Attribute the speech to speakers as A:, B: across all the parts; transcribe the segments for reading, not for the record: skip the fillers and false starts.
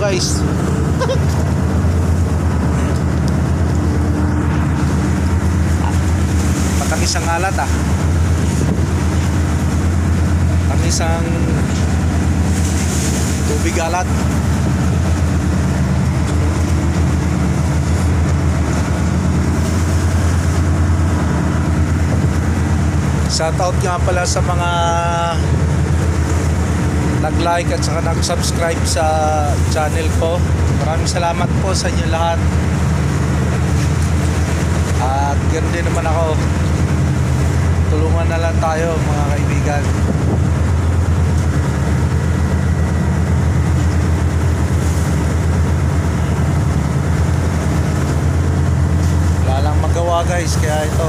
A: guys. Patangis ang alat ah. Patangis ang tubig alat. Shoutout nga pala sa mga nag-like at saka nag-subscribe sa channel ko. Maraming salamat po sa inyo lahat. At ganoon din naman ako. Tulungan na lang tayo mga kaibigan. Wala lang magawa guys, kaya ito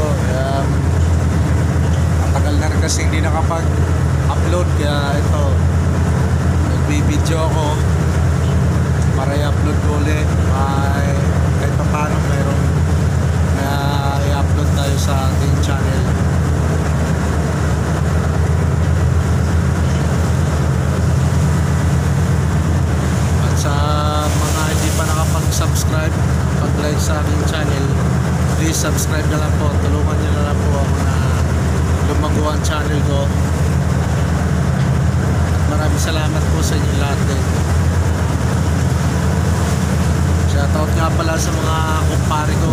A: tagal na rin kasi hindi nakapag-upload, kaya ito nagbibideo ako para i-upload ko ulit. Kahit pa paano mayroong na i-upload tayo sa ating channel. At sa mga hindi pa nakapag-subscribe, pag-like sa aking channel, please subscribe na lang po. Tulungan nyo na lang po ako na lumago ang channel ko. Maraming salamat po sa inyo lahat din. Shoutout nga pala sa mga kumpare ko.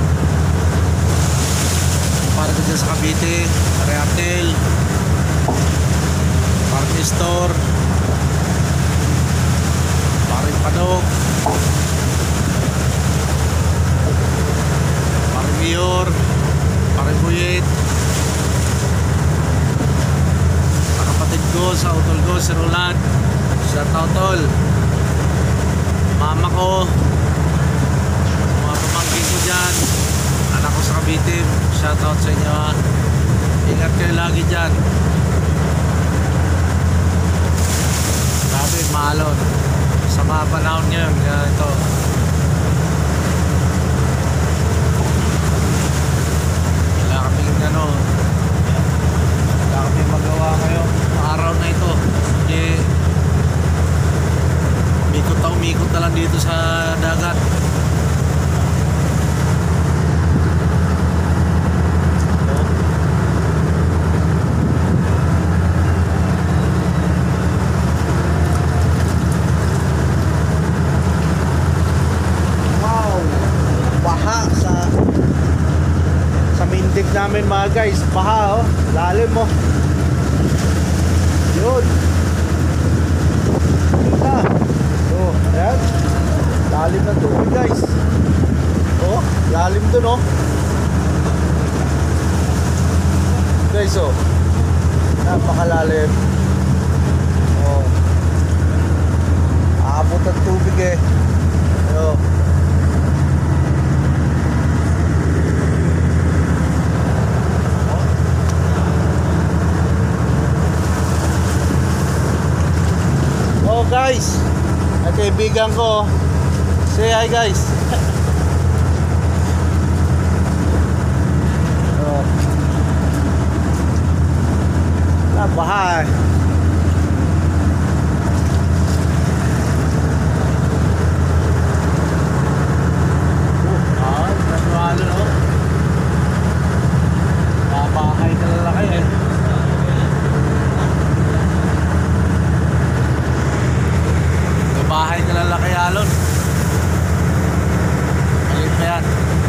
A: Kumpare ko dyan sa Cavite, Mariatel, Martin Store, Paring Panog, Paring Mayor, Paring Buyet, kapatid ko sa utol ko, si Roland. Shoutout tol. Mama ko, mga pamangkin ko dyan, anak ko sa Cavite. Shoutout sa inyo ha. Ingat kayo lagi dyan. Grabe, maalon sa mga panahon ngayon. Kaya ito wala kaming wala kaming magawa ngayon araw na ito. Umikot na lang dito sa dagat. Wow, baha sa mindig namin mga guys. Baha lalim mo. Yun. Ayan, lalim ng tubig guys. Lalim dun guys napakalalim. Aabot ang tubig guys, ay kaibigan ko, say hi guys. Baha bahay na lalaki bahay na lalaki alon. Malit pa yan.